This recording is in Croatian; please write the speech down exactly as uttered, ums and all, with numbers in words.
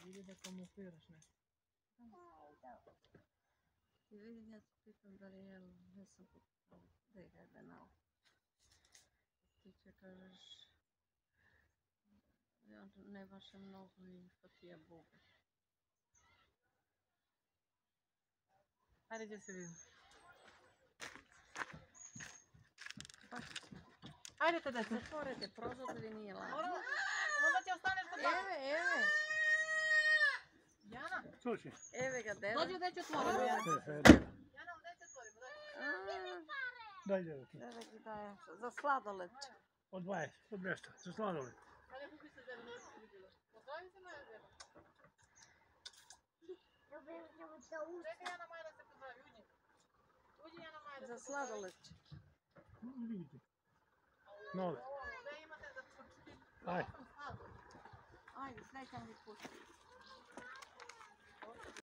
Idi da kamufliraš nešto. I vidim, ja se pitam da li je, ne sam kupila, da je ga nao. Ti će kažeš, ja ne baša mnogo i fatija buba. Ajde, gdje se vidim? Ajde te deca. Zatvorite prozor da li nije lako. Onda ti ostaneš kod baka. Eve, eve. Jana. Slušaj. Eve ga dele. Dođi u deću otvorimo. Jana, u deću otvorimo. Daj djevojke. Eve ga daje za sladoled. Od dvadeset, od mjesta, za sladoled. Ali je kupi se zelo, ne si vidjela. Pozdravi se moja zelo. Čekaj Jana Maja da se pozdravi, uđi. Uđi Jana Maja da se Za pozdravi. sladoled. Vidite. Nove. Sve imate za počuti. Ajde. Ajde, sve ćemo mi pustiti.